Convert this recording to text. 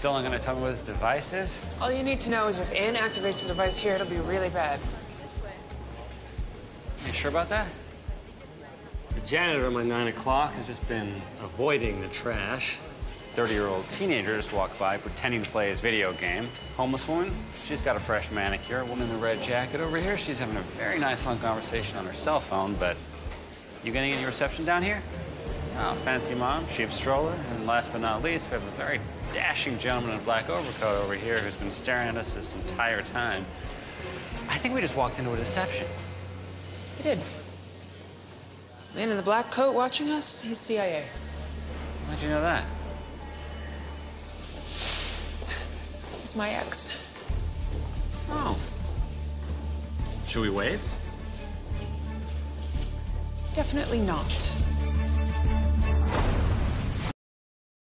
still not gonna tell me what his device is? All you need to know is if Ann activates the device here, it'll be really bad. You sure about that? The janitor at my 9 o'clock has just been avoiding the trash. 30-year-old teenager just walked by pretending to play his video game. Homeless woman, she's got a fresh manicure. Woman in the red jacket over here, she's having a very nice long conversation on her cell phone, but you getting any reception down here? Oh, fancy mom, cheap stroller, and last but not least, we have a very dashing gentleman in a black overcoat over here who's been staring at us this entire time. I think we just walked into a deception. We did. Man in the black coat watching us, he's CIA. How'd you know that? He's my ex. Oh. Should we wave? Definitely not.